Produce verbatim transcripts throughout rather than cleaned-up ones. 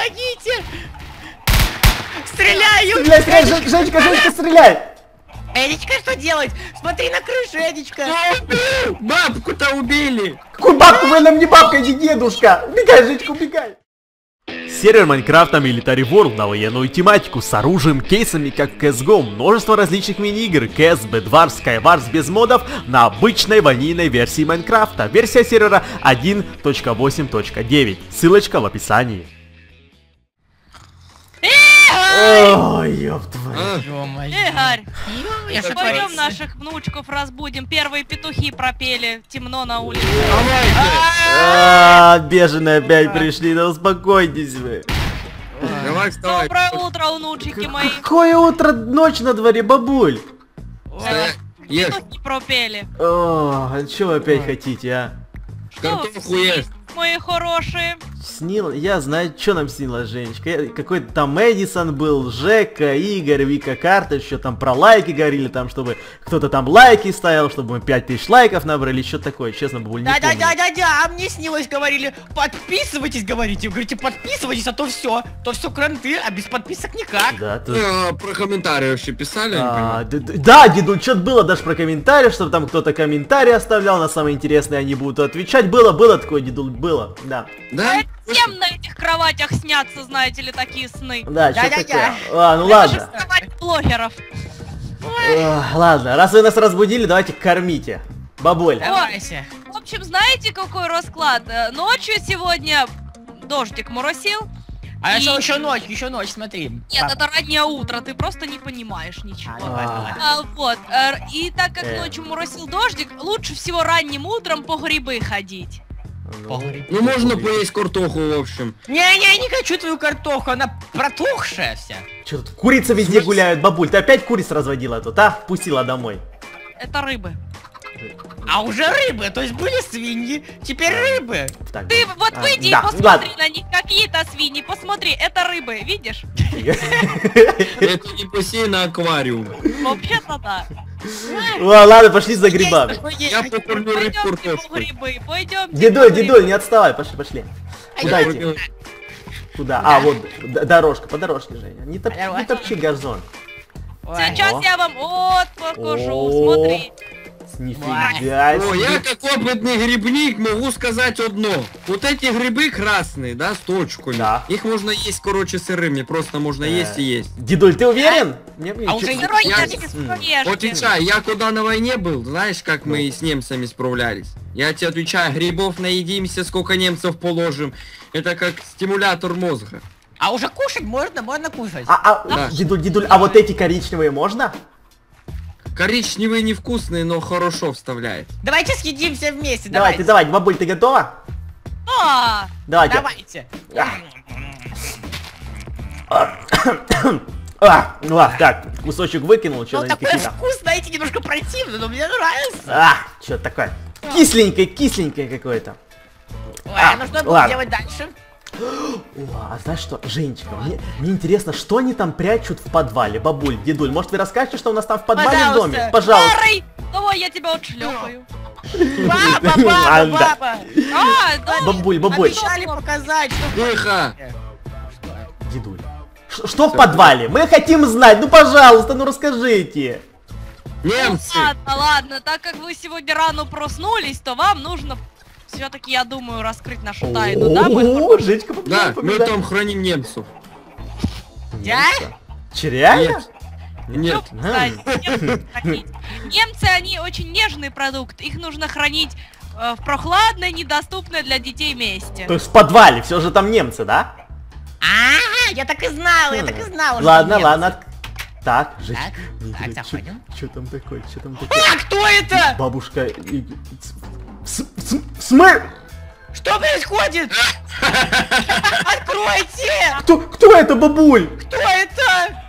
помогите! Стреляю! Стреляй, стреляй, Жен- Женечка, Женечка, стреляй! Эдичка, что делать? Смотри на крышу, Эдичка! Бабку-то убили! Какую бабку? Вы нам не бабка, не дедушка! Убегай, Женечка, убегай! Сервер Майнкрафта Military World на военную тематику с оружием, кейсами, как в си эс го, множество различных мини-игр, си эс, Bedwars, Skywars без модов на обычной ванильной версии Майнкрафта. Версия сервера один точка восемь точка девять. Ссылочка в описании. Ой, ёб твою. Игорь, Я что пойдем творится? наших внучков разбудим. Первые петухи пропели, темно на улице. А, беженые опять пришли, да успокойтесь вы. Давай, вставай. Доброе утро, внучики мои. Какое утро, ночь на дворе, бабуль? Вставай. Ешь. Петухи пропели. О, а что вы опять хотите, а? Картоху ешь. Мои хорошие. Снило, я знаю, что нам снилось, Женечка. Я- Какой-то там Эдисон был, Жека, Игорь, Вика Карта, еще там про лайки говорили, там, чтобы кто-то там лайки ставил, чтобы мы пять тысяч лайков набрали, что такое, честно, бабуль, не помню. Да-да-да-да-да, а мне снилось, говорили, подписывайтесь, говорите, говорите, подписывайтесь, а то все, то все кранты, а без подписок никак. Да, тут... А, про комментарии вообще писали? Я не А, понимаю. д- д- да, дедуль, что-то было даже про комментарии, чтобы там кто-то комментарии оставлял, на самое интересное они будут отвечать. Было, было такое, дедуль, было, да. Да? Всем на этих кроватях снятся, знаете ли, такие сны. Да, что Да-да-да. такое? А, ну Это же ладно. кровать блогеров. Эх, ладно, раз вы нас разбудили, давайте кормите. Бабуль. Давайте. В общем, знаете, какой расклад? Э, Ночью сегодня дождик моросил. А И- что, еще ночь, еще ночь, смотри. Нет, это раннее утро, ты просто не понимаешь ничего. А, давай, давай. А, вот, э, и так как Э. ночью моросил дождик, лучше всего ранним утром по грибы ходить. Ну можно поесть картоху, в общем. Не-не, не хочу твою картоху, она протухшая вся. Че тут курицы везде гуляют, бабуль? Ты опять куриц разводила тут, а? Пустила домой. Это рыбы. А уже рыбы, то есть были свиньи, теперь рыбы. Так, Ты вот а, выйди да, и посмотри ладно. на них, какие-то свиньи, посмотри, это рыбы, видишь? Это не бассейн, а аквариум. Вообще-то да. Ладно, ладно, пошли за грибами. Такой есть. Я покормлю рыб Пойдемте по картошкой. грибы, пойдемте. Дедуль, по дедуль, грибы. не отставай, пошли, пошли. Куда Я идти? Куда? А, вот, д- дорожка, по дорожке, Женя. Не, топ- не топчи газон. Ой. Сейчас О. я вам вот покажу, О. смотри. Нифига О, я себе. как опытный грибник могу сказать одно. Вот эти грибы красные, да, с точками. Да. Их можно есть, короче, сырыми. Просто можно Э, есть и есть. Дедуль, ты уверен? Мне- мне А чё- уже не- Сырой я- ядик из М. курешки. Отвечай, я куда на войне был, знаешь, как Ну. мы с немцами справлялись? Я тебе отвечаю, грибов наедимся, сколько немцев положим. Это как стимулятор мозга. А уже кушать можно, можно кушать. А, а, Да. дедуль, дедуль, а вот эти коричневые можно? Коричневые невкусные, но хорошо вставляет. Давайте съедим все вместе, Давай, ты давайте. давай, бабуль, ты готова? А, Давайте. Давайте. А, ну ладно, так, кусочек выкинул, что Ну они такой какие-то. вкус, знаете, немножко противно, но мне нравится. А, что такое? Кисленькое, кисленькое какое-то. Ой, А, ну что будем ладно. делать дальше? О, а знаешь что, Женечка, мне, мне интересно, что они там прячут в подвале, бабуль, дедуль, может вы расскажете, что у нас там в подвале в доме? Пожалуйста. Пожалуйста. Старый, давай я тебя отшлепаю. Папа, папа, Ладно. папа. А, да. Бабуль, бабуль, Обещали показать, что... Тихо! дедуль. Ш- Что в подвале? Мы хотим знать, ну пожалуйста, ну расскажите. Немцы! Ладно, ладно, так как вы сегодня рано проснулись, то вам нужно все-таки, я думаю, раскрыть нашу тайну, да, мой О, хороший? Женечка, Да, мы помогай. там храним немцев. Я? Че, реально? Нет. Ну, кстати, немцы хранить. Немцы, они очень нежный продукт, их нужно хранить э, в прохладной, недоступной для детей месте. То есть в подвале, все же там немцы, да? А, я так и знала, я так и знала. что Ладно, нет. ладно. от- Так, Женечка. Так, ну, так, блин, заходим. чё- Чё там такое, чё там такое? А, кто это? Бабушка... и- с- с- Смыр! Что происходит? Откройте! Кто, кто это, бабуль? Кто это?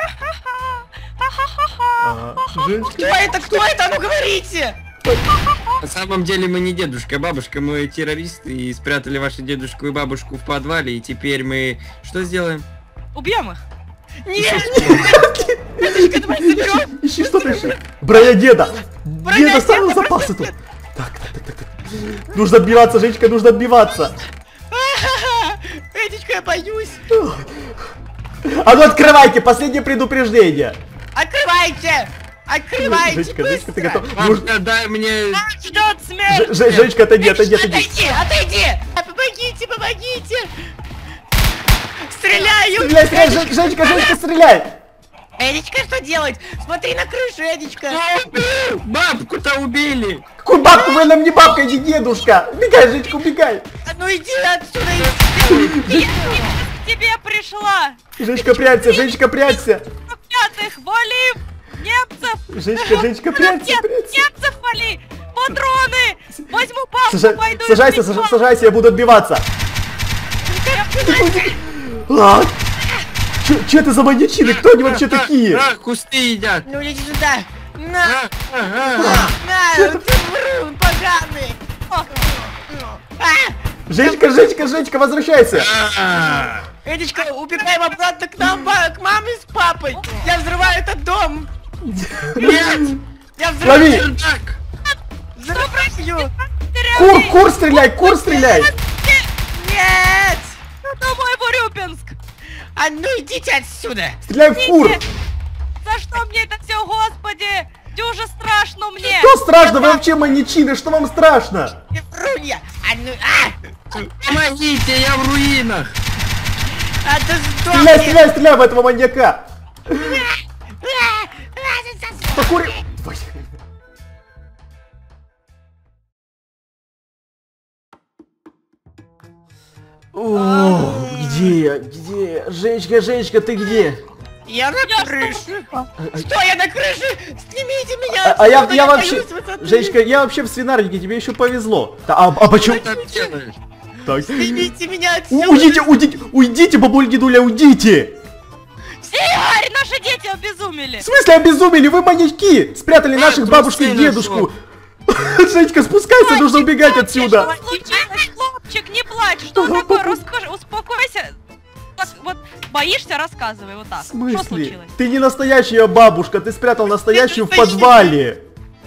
А, Женечка. Кто это? Кто это? А ну говорите! На самом деле мы не дедушка, а бабушка, мы террористы и спрятали вашу дедушку и бабушку в подвале, и теперь мы что сделаем? Убьем их. Нет! Дедушка, давай заберем! Ищи что-то еще. Броня деда. Броня Деда ставил деда, запасы тут. Так, так, так, так, так. Нужно отбиваться, Женечка, нужно отбиваться. Эдичка, я боюсь. А ну открывайте, последнее предупреждение. Открывайте! Открывайте, Женечка, Женечка, ты быстро! готов? Можно дай мне... Нас ждет смерть! Ж- Ж- Женечка, отойди, отойди, отойди. Отойди, отойди! А, Помогите, помогите! Стреляю! Стреляй, стреляй, Жен- Женечка, Женечка, стреляй! Эдичка, что делать? Смотри на крышу, Эдичка! Бабку-то убили! Какую бабку? Вы нам не бабка, иди, дедушка! Убегай, Женечка, убегай! А ну иди отсюда! иди. Я к тебе пришла! Женечка, прячься, Женечка, прячься! Пятых, вали! Немцев! Женечка, Женечка, прячься, Нет, прячься! немцев вали! Патроны! Возьму папу, Сажа- пойду Сажайся, искать саж- папу. сажайся, я буду отбиваться! А! Чё, чё это за маньячины? Кто они вообще такие? А, кусты едят! Ну иди сюда! На! А, а, а. На! Ты врун поганый! А! Женечка, Женечка, Женечка, возвращайся! А. Эдичка, убегаем обратно к нам, ба- к маме с папой! Я взрываю этот дом! Нет! Я взрываю! Лови! Чердак! Взрываю! Кур, кур стреляй, кур стреляй! Нет! Это мой Урюпинск! А ну идите отсюда! Стреляй в кур! За что мне это все, господи? Дюже страшно мне! Что страшно? Вы вообще маньячины, что вам страшно? Ты врунья! А ну... А! Помогите, я в руинах! А ты Стреляй, сдохни! стреляй, стреляй в этого маньяка! Покури... Ой. О, где я? Где я? Женечка, Женечка, ты где? Я на крыше! Что, я на крыше? Снимите меня! А, а я, отсюда, я вообще... боюсь высоты. Женечка, я вообще в свинарнике, тебе еще повезло. Да, а, а почему? Что ты делаешь? Так. Снимите меня У- отсюда! Уйдите, уйдите, уйдите, бабуль, дедуля, уйдите! Игорь, наши дети обезумели! В смысле обезумели? Вы маньяки! Спрятали А, наших бабушку и трусы дедушку! Женечка, спускайся, нужно убегать отсюда! Что случилось, хлопчик, не плачь! Что такое? Расскажи, успокойся! Так, вот, боишься, рассказывай, вот так. В Что смысле? случилось? Ты не настоящая бабушка, ты спрятал настоящую в настоящая. подвале!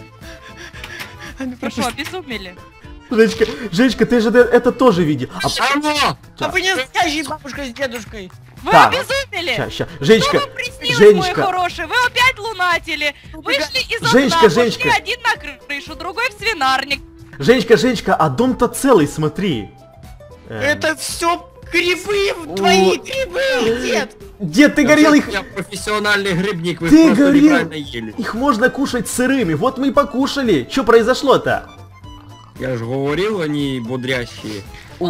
А ну, Вы пропусти. что, обезумели? Женечка, Женечка, ты же это тоже видел. А, Алло! А вы не настоящий бабушка с дедушкой! Вы Так. обезумели? ща, ща. Женечка, Что вам приснилось, мой Женечка, хороший? Вы опять лунатили. Вышли из окна, Женечка, пошли Женечка. один на крышу, другой в свинарник. Женечка, Женечка, а дом-то целый, смотри. Эм, Это все грибы, твои О. грибы, дед! Дед, ты говорил их... Я профессиональный грибник, вы Ты просто говорил, неправильно ели. их можно кушать сырыми. Вот мы и покушали. Что произошло-то? Я же говорил, они бодрящие. О,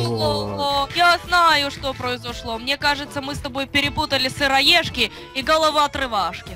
О, я знаю, что произошло. Мне кажется, мы с тобой перепутали сыроежки и головоотрывашки.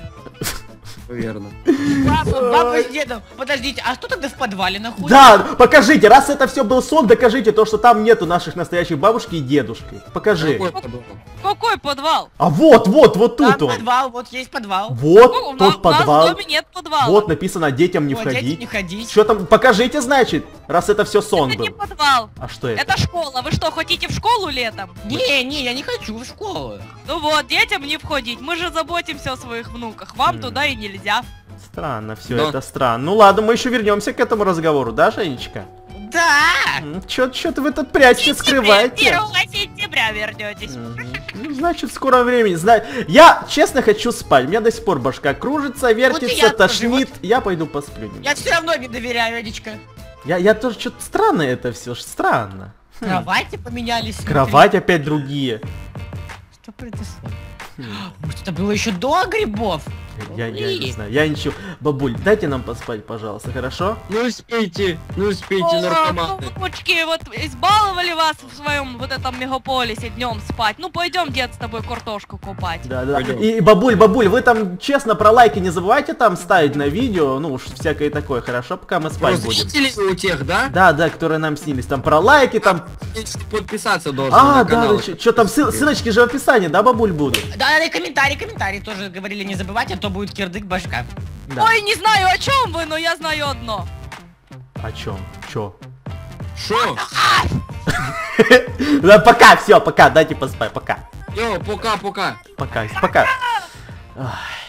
Верно. Папа, папа с дедом! Подождите, а что тогда в подвале находится? Да, покажите, раз это все был сон, докажите то, что там нету наших настоящих бабушки и дедушки. Покажи. Какой подвал? Какой подвал? А вот, вот, вот Там тут он. подвал, вот есть подвал. Вот Ну, у тот нас, у нас подвал. в доме нет подвала. Вот написано детям не Вот, дети, входить. не ходить. Что там? Покажите, значит, раз это все сон Это не был. подвал. А что это? Это школа. Вы что, хотите в школу летом? Не, не, я не хочу в школу. Ну вот, детям не входить. Мы же заботимся о своих внуках. Вам М. туда и нельзя. Странно, все Да. это странно. Ну ладно, мы еще вернемся к этому разговору, да, Женечка? Да! Че, что-то вы тут прячете, скрываете? первого сентября вернетесь. Мгм. Ну, значит, в скором времени. Зна... Я, честно, хочу спать. У меня до сих пор башка кружится, вертится, я тоже, тошнит. Я пойду посплю. немного. Я все равно не доверяю, Эдичка. Я, я тоже что-то странно это все, странно. Хм. Кровати поменялись. смотри. Кровать опять другие. Что произошло? Может, это было еще до грибов? Я, я не знаю, я ничего. Бабуль, дайте нам поспать, пожалуйста, хорошо? Ну спите, ну спите, О, наркоманы. внучки, вот избаловали вас в своем вот этом мегаполисе днем спать. Ну пойдем, дед, с тобой картошку купать. Да, да. Пойдем. И, и, бабуль, бабуль, вы там честно про лайки не забывайте там ставить на видео, ну уж всякое такое, хорошо, пока мы спать будем. Зрители у тех, да? Да, да, которые нам снились, там про лайки, там... Подписаться должен А, на да, канал. да, что там, ссыл- ссылочки же в описании, да, бабуль, будут? Да, да, и комментарии, комментарии тоже говорили не забывать, а то будет кирдык башка. Да. Ой, не знаю, о чем вы, но я знаю одно. О чем? Чё? Шо? Да, пока, все, пока, дайте поспать, пока. Йо, пока-пока. Пока, пока. Ах.